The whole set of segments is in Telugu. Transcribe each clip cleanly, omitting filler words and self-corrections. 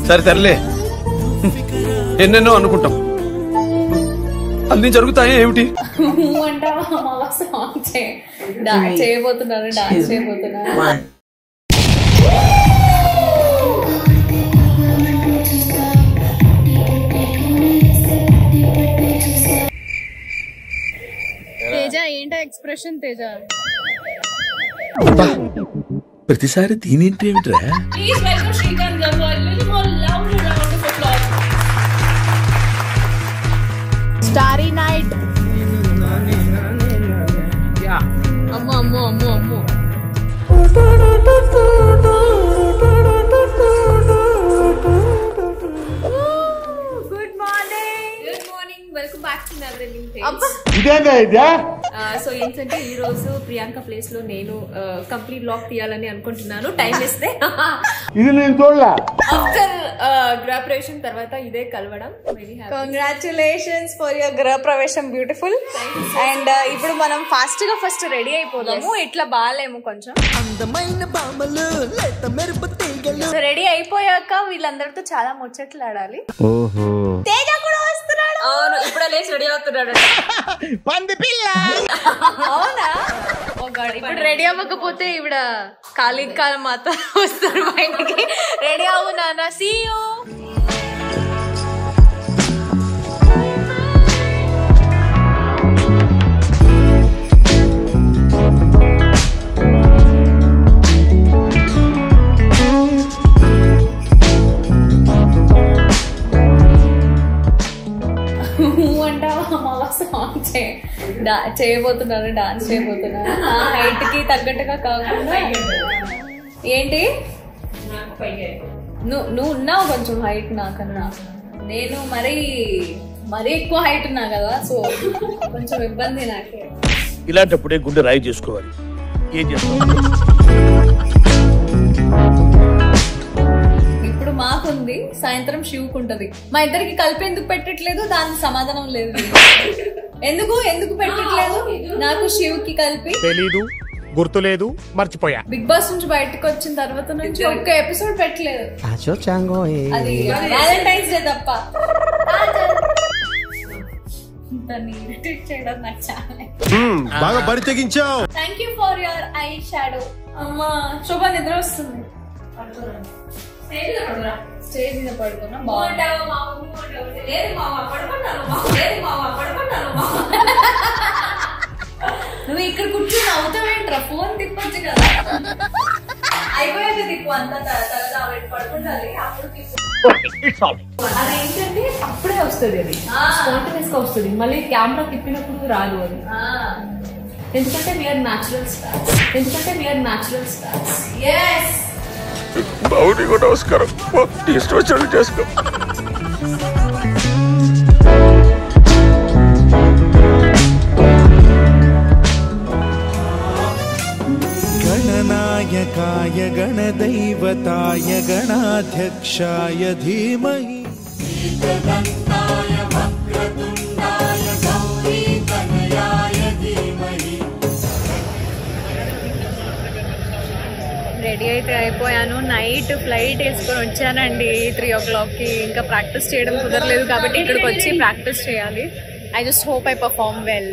సరే తరలే, ఎన్నెన్నో అనుకుంటాం, అన్ని జరుగుతాయి ఏమిటి? చేయబోతున్నారు, డాన్స్ చేయబోతున్నారు. తేజ ఏంటో ఎక్స్ప్రెషన్ తేజ? ప్రతిసారి దీనేంటి ఏమిట్రా? Starry night. అమ్మో అమ్మో అమ్మో అమ్మో. Good morning, good morning, welcome back to our new page. So ఏంటంటే ఈ రోజు ప్రియాంక ప్లేస్ లో నేను కంప్లీట్ బ్లాగ్ తీయాలని అనుకుంటున్నాను. టైం ఇస్తే ఇది నేను చూడలా. ఆఫ్టర్ గృహప్రవేశం తర్వాత ఇదే కలవడం. Congratulations for your gruhapravesam, beautiful. And ఇప్పుడు మనం ఫస్ట్ రెడీ అయిపోదాము. ఇట్లా బాగాలేము కొంచెం. సో రెడీ అయిపోయాక వీళ్ళందరితో చాలా ముచ్చట్లు ఆడాలి. తేజ కూడా వస్తున్నాడు. అవును, ఇప్పుడే లేచి రెడీ అవుతున్నాడు. అవునా? ఇప్పుడు రెడీ అవ్వకపోతే ఇవిడ ఖాళీ కాలం మాత్రం వస్తారు బయటికి. రెడీ అవ్వు నాన్న, సీ యూ. చేయబోతున్నారు, డాన్స్ చేయబోతున్నారు. ఆ హైట్ కి తగ్గట్టుగా కాకుండా. ఏంటి నువ్వు ఉన్నావు కొంచెం హైట్ నాకన్నా. నేను మరీ ఎక్కువ హైట్ ఉన్నా కదా, సో కొంచెం ఇబ్బంది నాకే. ఇలాంటప్పుడే గుండె రాయి చేసుకోవాలి. ఏం చేస్తాం? ఇప్పుడు మాకుంది, సాయంత్రం శివుకుంటది. మా ఇద్దరికి కలిపి ఎందుకు పెట్టట్లేదు? దానికి సమాధానం లేదు. ఎందుకు పెట్టట్లేదు? నాకు శివుకి కలిపి తెలీదు, గుర్తులేదు, మర్చిపోయా. బిగ్ బాస్ నుంచి బయటకు వచ్చిన తర్వాత నుంచి ఒక్క ఎపిసోడ్ పెట్టలేదు. అది వ్యాలంటైన్స్ డే తప్ప. బాగా బరి తెగించావు. Thank you for your eye shadow. అమ్మా శోభ నిద్ర వస్తుంది. స్టేజ్ మీద పడుకున్నా. నువ్వు ఇక్కడ కూర్చొని అవుతావేంట్రా? ఫోన్ తిప్పొచ్చు కదా. అయిపోయాక తిప్పు, అంతా తలగా పడుకుంటాలి. అదేంటంటే అప్పుడే వస్తుంది, అది స్పాంటేనియస్ గా వస్తుంది. మళ్ళీ కెమెరా తిప్పినప్పుడు రాదు అది. ఎందుకంటే వీఆర్ న్యాచురల్ స్టార్స్. yes. బావుడి నమస్కారం. ఇష్టం చేసుకో. गणनायकाय गणदैवताय गणाध्यक्षाय धीमहि రెడీ అయితే అయిపోయాను. నైట్ ఫ్లైట్ వేసుకొని వచ్చానండి 3 o'clock కి. ఇంకా ప్రాక్టీస్ చేయడం కుదరలేదు కాబట్టి ఇక్కడికి వచ్చి ప్రాక్టీస్ చేయాలి. I just hope I perform well.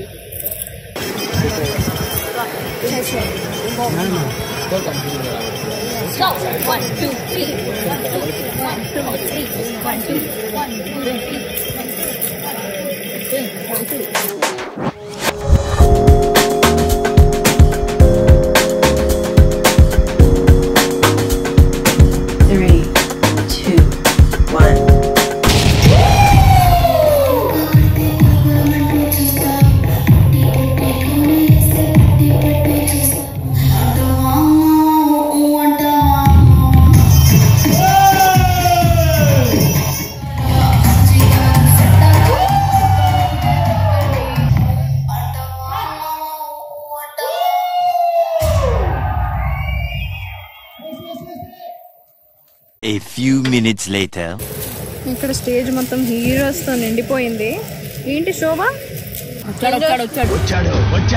A few minutes later. ఇక్కడ స్టేజ్ మొత్తం హీరోస్తో నిండిపోయింది. ఏంటి Shobha?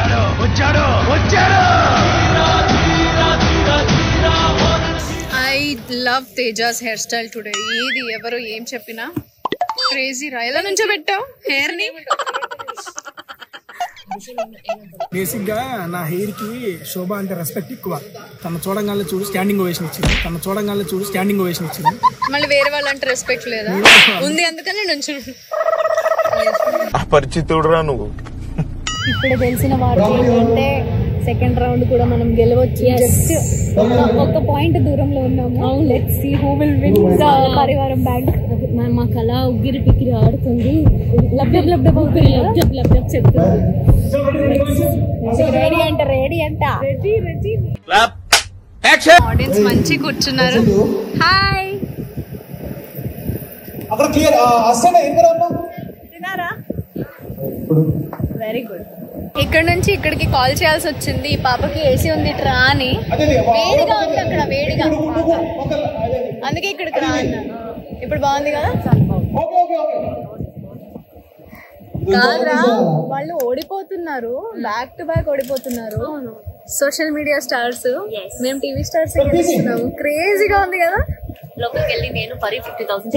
I love Teja's hair style today. ఏది ఎవరు ఏం చెప్పినా క్రేజీ రా. ఎలా నుంచో పెట్టావు హెయిర్ ని? బేసిక్ గా నా హెయిర్ కి శోభ అంటే రెస్పెక్ట్ ఎక్కువ. తన చూడంగానే చూడు స్టాండింగ్ ఓవేషన్ ఇచ్చింది. మళ్ళీ వేరే వాళ్ళంటే రెస్పెక్ట్ లేదా? ఉంది అందుకని నుంచి అపరిచితుడురా నువ్వు. ఇప్పుడు తెలిసిన వాడు ఏంటంటే సెకండ్ రౌండ్ కూడా మనం గెలవచ్చు. జస్ట్ ఒక పాయింట్ దూరంలో ఉన్నాము. Let's see who will win the Parivaaram bank. మా కళ ఉగ్గిరి పిక్కిరి ఆడుతుంది. లబ్డబ్ లబ్డబ్ ఉగ్గిరి లబ్డబ్ లబ్డబ్ చెప్తుంది. రెడీ అంట. ఆడియన్స్ మంచి కూర్చున్నారు. హాయ్ తినారా? Very good. ఇక్కడ నుంచి ఇక్కడికి కాల్ చేయాల్సి వచ్చింది. ఈ పాపకి ఏసీ ఉంది రా అని. వేడిగా ఉంది అక్కడ, వేడిగా. అందుకే ఇక్కడికి రా అన్నాను. ఇప్పుడు బాగుంది కదా? కాదురా, వాళ్ళు ఓడిపోతున్నారు, బ్యాక్ టు బ్యాక్ ఓడిపోతున్నారు. సోషల్ మీడియా స్టార్స్, మేము టీవీ స్టార్స్ గెలుస్తున్నాము. క్రేజీగా ఉంది కదా? లోపలికి వెళ్ళి నేను పరి 50,000.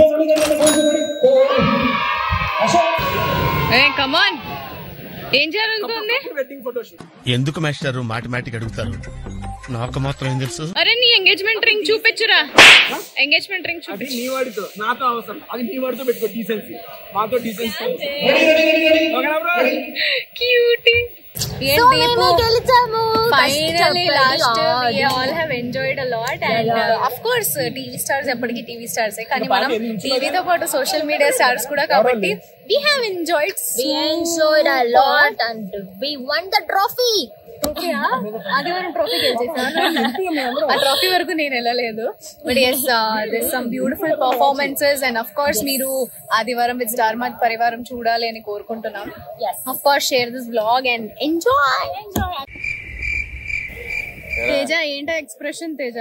కమాన్, ఏం జరుగుతుంది? ఎందుకు మాస్టర్ మాటిమాటికి అడుగుతారు? నాకు మాత్రం ఏం తెలుసు? అరే నీ ఎంగేజ్మెంట్ రింగ్ చూపించురా. ఎంగేజ్మెంట్ రింగ్ చూపించు. నీ వాడితో నాతో అవసరం, అది నీ వాడితో పెట్టుకో. డీసెన్సీ మాతో decency. Cutie. Finally, last we all have enjoyed a lot, and of course TV stars ఎప్పటికీ టీవీ స్టార్స్. కానీ మనం టీవీతో పాటు సోషల్ మీడియా స్టార్స్ కూడా కాబట్టి we have enjoyed a lot and we won the trophy. ఆదివారం ట్రోఫీ గెలిచేసాను. ఆ ట్రోఫీ వరకు నేను వెళ్ళలేదు. But yes, this some beautiful performances and of course మీరు ఆదివారం విత్ స్టార్ మాచ్ పరివారం చూడాలి అని కోరుకుంటున్నాం. Of course share this vlog and enjoy. Teja ఏంటో ఎక్స్ప్రెషన్? తేజ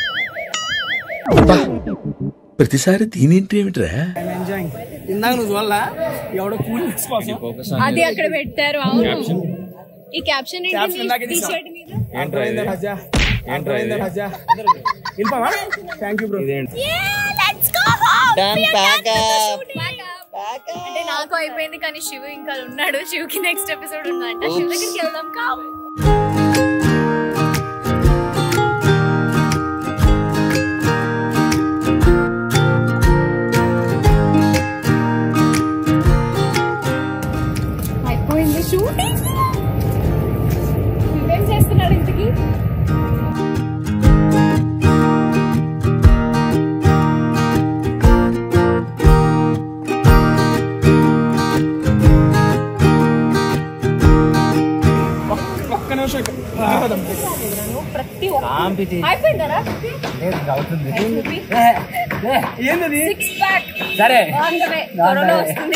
ప్రతిసారి దీనింటి ఏమిట్రా? ఇందాక నువ్వు వల్ల ఎవడో కూల్ కోసం అది అక్కడ పెట్టారు. అవును, ఈ క్యాప్షన్ ఏంటి టీ షర్ట్ మీద? అంటే నాకు అయిపోయింది కానీ శివ ఇంకా ఉన్నాడు. శివకి నెక్స్ట్ ఎపిసోడ్ ఉందంట. శివ దగ్గరికి వెళ్దాం. కావు అయిపోయింది షూటింగ్. ఏం చేస్తున్నాడు ఇంతకి? ఒక్క నిమిషం అయిపోయిందరా? ఏంటది? Six pack. సరే త్వరలో వస్తుంది.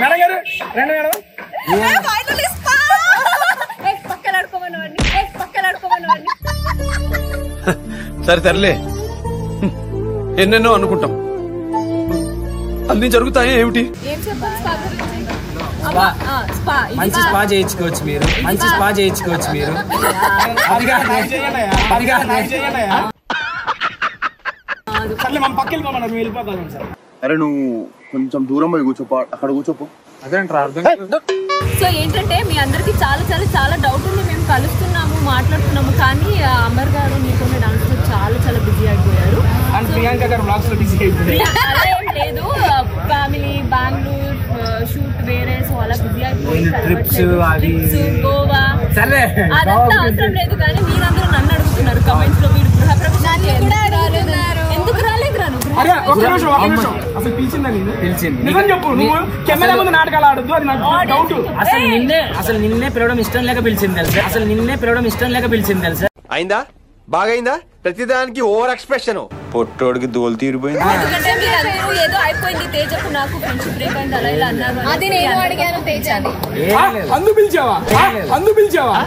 సరే తరలే, ఎన్నెన్నో అనుకుంటాం, అన్ని జరుగుతాయి ఏమిటి? మంచి స్పా చేయించుకోవచ్చు మీరు. సర్లే మనం పక్కకి వెళ్ళిపోమన్నా, మేము వెళ్ళిపోతాం సార్. అరే నువ్వు కొంచెం దూరం పోయి కూర్చోపో, అక్కడ కూర్చోపో. అదేంట్రా అర్థం. సో ఏంటంటే మీ అందరికి చాలా చాలా చాలా డౌట్ ఉంది. మేము కలుస్తున్నాము, మాట్లాడుతున్నాము, కానీ అమర్ గారు మీతోనే డాన్స్ లో చాలా చాలా బిజీ అయిపోయారు. అండ్ ప్రియాంక గారు బ్లాగ్స్ లో బిజీ అయిపోయారు. అలా ఏం లేదు, ఫ్యామిలీ బెంగళూరు షూట్ వేరే, సో అలా బిజీ అయిపోయి గోవా అదంతా అవసరం లేదు. కానీ మీరందరూ నన్ను అడుగుతున్నారు కమెంట్స్ లో, మీరు గృహ ప్రవేశాన్ని ఎందుకు రాలేదు? అరే ఒక నిమిషం, అసలు పిలిచిందా? పిలిచింది. నిజం చెప్పు, నువ్వు కెమెరా ముందు నాటకాలు ఆడద్దు, అది నాకు డౌట్. అసలు నిన్నే పిలవడం ఇష్టం లేక పిలిచింది తెలుసా? అయిందా? బాగైందా? ప్రతిదానికి ఓవర్ ఎక్స్ప్రెషన్. పొట్టోడికి దోలు తీరిపోయింది. ఎందుకంటే మీరందరూ ఏదో అయిపోయింది తేజకు నాకు ఫ్రెండ్షిప్ బ్రేక్ అయింది అలా ఇలా అన్నారు. అది నేను అడిగాను తేజాని. అందు పిలిచావా?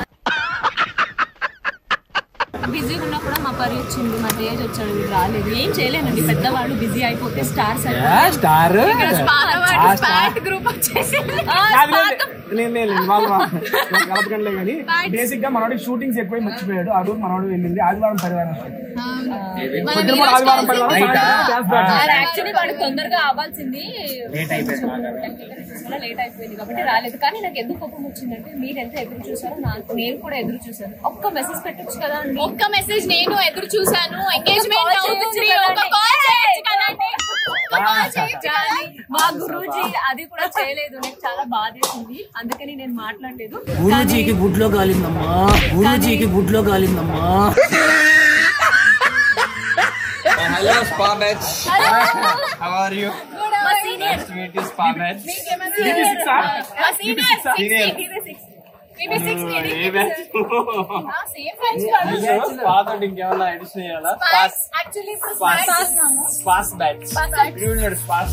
బిజీగా ఉన్నా కూడా మా పరి వచ్చింది, మా తేజ్ వచ్చాడు, వీడు రాలేదు. ఏం చేయలేనండి, పెద్దవాళ్ళు బిజీ అయిపోతే స్టార్ స్టార్ గ్రూప్ వచ్చేసి కలపకండి కానీ బేసిక్ గా మనోడికి షూటింగ్స్ ఎక్కువ మర్చిపోయాడు. ఆ రోజు మనోడు వెళ్ళింది ఆదివారం పరివారం యాక్చువల్లీ వాడు తొందరగా అవ్వాల్సింది లేట్ అయిపోయింది కాబట్టి రాలేదు. కానీ నాకు ఎందుకు కోపం వచ్చిందంటే మీరు ఎంత ఎదురు చూసారో నేను కూడా ఎదురు చూసాను. ఒక్క మెసేజ్ పెట్టొచ్చు కదా అండి. ఒక్క మెసేజ్ నేను ఎదురు చూసాను. ఎంగేజ్మెంట్ అవుతుంది, ఒక కాల్ చేయొచ్చు కదండి. మా గురూజీ అది కూడా చేయలేదు. నాకు చాలా బాధేసింది, అందుకని నేను మాట్లాడలేదు. గురూజీకి గుడ్లో కాలిందమ్మా, గురూజీకి గుడ్లో కాలిందమ్మా. Hello, Spa Batch. How are you? మా senior Nice to meet you, Spa Batch. ఇంకేమన్నా ఎడిషన్ చేయాలా? Spa's batch. Spa's.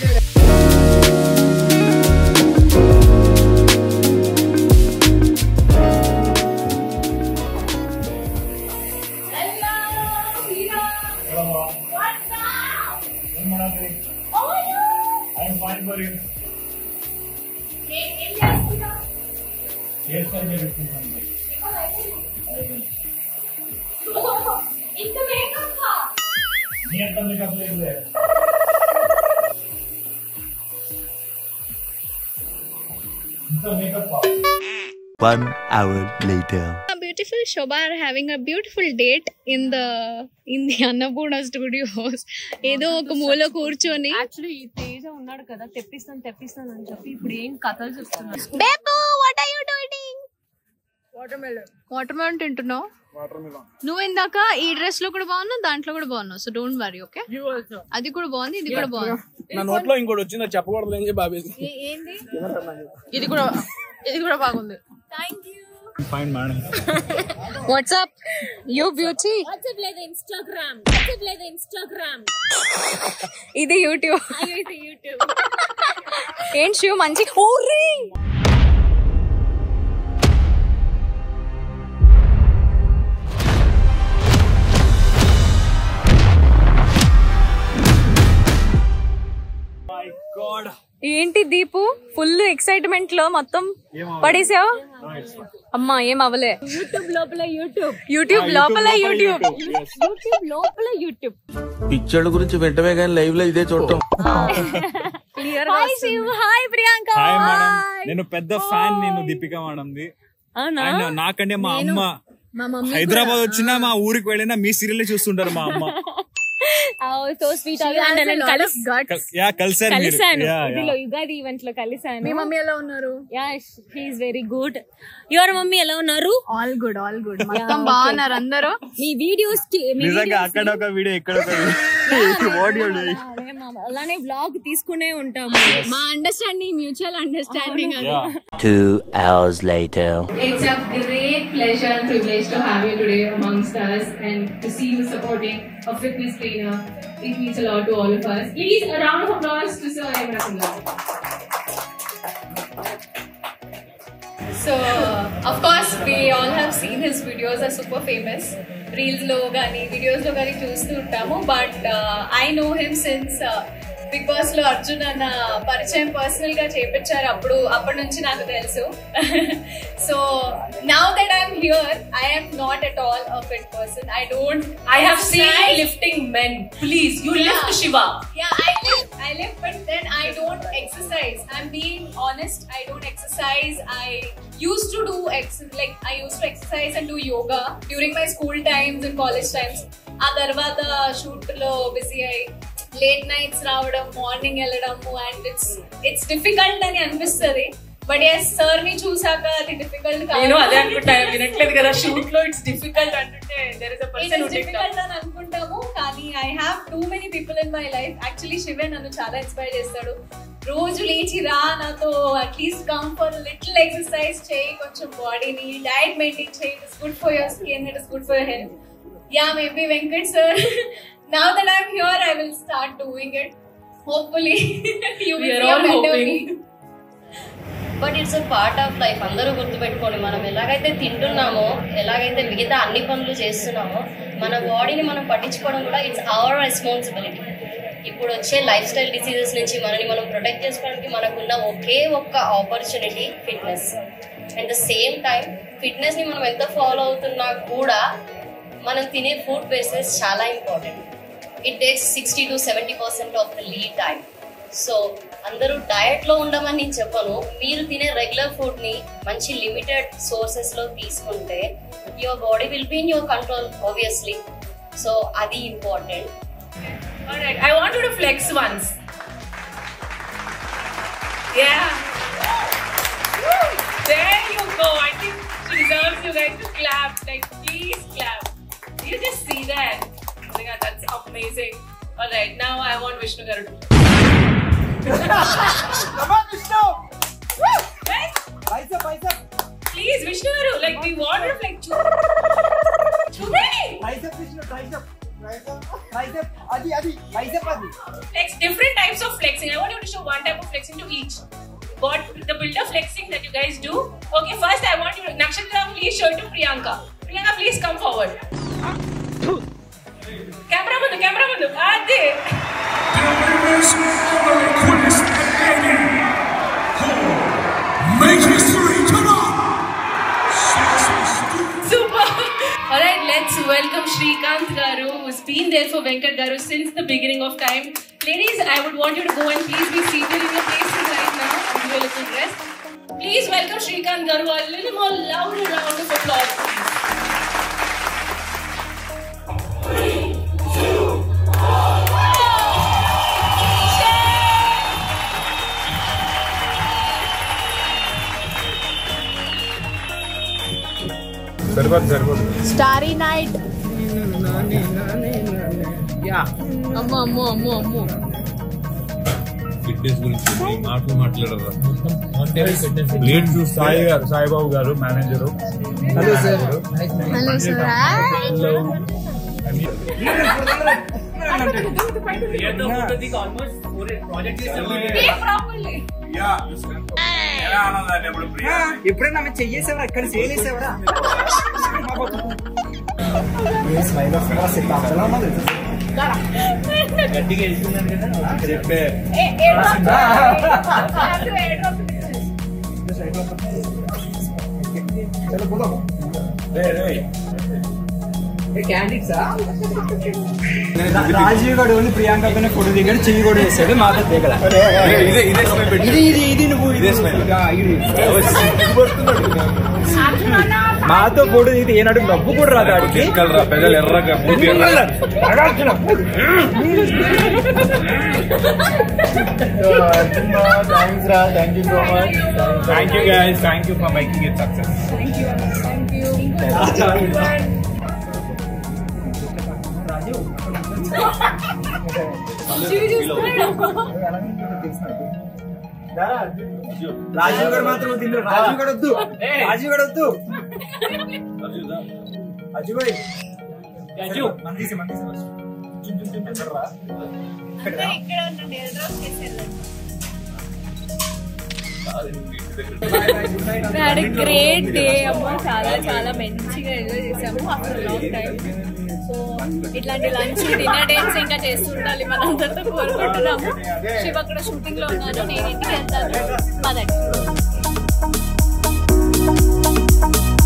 One hour later. Beautiful Shobha are having a beautiful date in the Annapurna Studios. ఏదో ఒక మూల కూర్చొని యాక్చువల్లీ ఈ తేజ ఉన్నాడు కదా, తెప్పిస్తాను అని చెప్పి ఇప్పుడు ఏం కథలు చెప్తున్నాడు. బేబు what are you doing? Watermelon తింటున్నావు. నువ్వు ఇందాక ఈ డ్రెస్ లో కూడా బాగున్నావు, దాంట్లో కూడా బాగున్నావు. So don't worry. ఓకే, అది కూడా బాగుంది, ఇది కూడా బాగుంది. నా నోట్లో ఇంకోటి వచ్చిందో చెప్పకూడదు అని బాబేసి. ఏంది? ఇది కూడా బాగుంది. Thank you. Fine madam. What's up you beauty. WhatsApp లేదు, ఇన్స్టాగ్రామ్. ఇది యూట్యూబ్. ఇది యూట్యూబ్. ఏంటి షూ మంచి ఊరి. ఏంటి దీపు ఫుల్ ఎక్సైట్మెంట్ లో మొత్తం పడేసావు? అమ్మా ఏం అవ్వలే. యూట్యూబ్ లోపల యూట్యూబ్. పిక్చర్ల గురించి వెంటనే కానీ లైవ్ లో ఇదే చూడటం. హాయ్ ప్రియాంక. నేను పెద్ద ఫ్యాన్. నేను దీపిక మేడంది. నాకంటే మా అమ్మ హైదరాబాద్ వచ్చినా మా ఊరికి వెళ్ళినా మీ సీరియల్ చూస్తుంటారు మా అమ్మ. So sweet. కలిసాను యుగాది ఈవెంట్ లో కలిసాను. మీ మమ్మీ ఎలా ఉన్నారు? Ya she is very good. Your mummy ఎలా ఉన్నారు? ఆల్ గుడ్ మొత్తం బాగున్నారు అందరూ. మీ వీడియోస్ కి అక్కడ ఒక వీడియో ఇక్కడ ఒక వీడియో అలానే బ్లాగ్ తీసుకునే ఉంటాము. మా understanding, mutual understanding. 2 hours later. It's a great pleasure and privilege to have you today amongst us and to see you supporting a fitness trainer. It means a lot to all of us. Please, a round of applause to Sir Emrakula. So, of course, we all have seen his videos are super famous. Reels lo gaani, videos lo gaani chustu untamu. But I know him since Bigg Boss లో అర్జున్ అన్న పరిచయం పర్సనల్ గా చేపించారు. అప్పటి నుంచి నాకు తెలుసు. So now that I'm here, I am not at all a fit person. I have seen lifting men. Please, you lift Shiva. Yeah, I lift, but then I don't exercise. I'm being honest, I don't exercise. I used to do exercise and do yoga during my school times and college times. ఆ తర్వాత షూట్ లో బిజీ అయ్యి లేట్ నైట్స్ రావడం, మార్నింగ్ వెళ్ళడము, అండ్ ఇట్స్ డిఫికల్ట్ అని అనిపిస్తుంది. బట్ ఎస్ సార్ ని చూసాక అది డిఫికల్ట్ కాదు. అదే అనుకుంటా, వినట్లేదు కదా షూట్ లో ఇట్స్ డిఫికల్ట్ అంటుంటే డిఫికల్ట్ అని అనుకుంటాము. కానీ I have too many people in my life. Actually శివే నన్ను చాలా ఇన్స్పైర్ చేస్తాడు. రోజు లేచి రా నాతో, at least come for little exercise చేయి, కొంచెం బాడీని డైట్ మెయింటైన్ చేయి. It is good for your skin, it is good for your health. Yeah, maybe Venkat sir. Now that I'm here, I will start doing it. Hopefully, you will be better me. But it's a part of life. అందరూ గుర్తుపెట్టుకోండి, మనం ఎలాగైతే తింటున్నామో, ఎలాగైతే మిగతా అన్ని పనులు చేస్తున్నామో, మన బాడీని మనం పట్టించుకోవడం కూడా ఇట్స్ అవర్ రెస్పాన్సిబిలిటీ. ఇప్పుడు వచ్చే లైఫ్ స్టైల్ డిసీజెస్ నుంచి మనని మనం ప్రొటెక్ట్ చేసుకోవడానికి మనకున్న ఒకే ఒక్క opportunity fitness. At the same time fitness ని మనం ఎంత ఫాలో అవుతున్నా కూడా మనం తినే ఫుడ్ బేసెస్ చాలా important. It takes 60 to 70% of the lead time. So అందరూ డయట్లో ఉండమని నేను చెప్పను. మీరు తినే రెగ్యులర్ ఫుడ్ ని మంచి లిమిటెడ్ సోర్సెస్ లో తీసుకుంటే your body will be in your control obviously. So అది important. Alright, I want you to flex once. Yeah. Woo! There you go. I think she deserves you guys to clap. Like, please clap. You just see that. Oh my god, that's amazing. Alright, now I want Vishnu Garu to. Come on, Vishnu! Woo! Hey? Bicep. Please, Vishnu Garu, like we want to flex. Bicep, Vishnu, tricep. Tricep, adi, bicep adi. Flex, different types of flexing. I want you to show one type of flexing to each. What the build-up flexing that you guys do. Okay, first I want you to, Nakshatra, please show it to Priyanka. Priyanka, please come forward. Camera mundu. Adi. Make history, come on! Super. Alright, let's welcome Srikanth Garu, who's been there for Venkat Garu since the beginning of time. Ladies, I would want you to go and please be seated in your places right now and do a little rest. Please welcome Srikanth Garu. A little more louder round of applause, please. 3, 2, 1. సరిపోదు. Starry night. అమ్మో ఫిట్నెస్ గురించి మాట్లాడరా. ప్లేట్ సాయిబాబు గారు మేనేజరు. Hello sir. ఎప్పుడైనా ఆమె చెయ్యేసేవరా ఇక్కడ చేయలేసేవరా గట్టిగా వెళ్తున్నాను కదా చెప్పే రాజీవ్ గడు ఓన్లీ ప్రియాంక పైన ఫోటో దిగాడు, చెయ్యి కూడా వేసాడు, మాతో దిగల. ఇది నువ్వు మాతో ఫోటో దిగితే ఏనాడు నవ్వు కూడా రాదు ఆడికి. పెద్దలు ఎర్రగా థ్యాంక్స్ రా, thank you so much. Thank you guys, thank you for making it success. Rajiv garu మాత్రం తింటారు. రాజీవ్ గారు వద్దు, రాజీవ్ గారు వద్దు. అజు భాయ్ మన తీసి గ్రేట్ డే అమ్మ. చాలా మంచిగా ఎంజాయ్ చేసాము ఆఫ్టర్ లాంగ్ టైం. సో ఇట్లాంటి లంచ్ డిన్నర్ డేట్స్ ఇంకా చేస్తుండాలి మనందరితో కోరుకుంటున్నాము. శివ అక్కడ షూటింగ్ లో ఉన్నారు, నేను ఇంటికి వెళ్తాను. పదండి.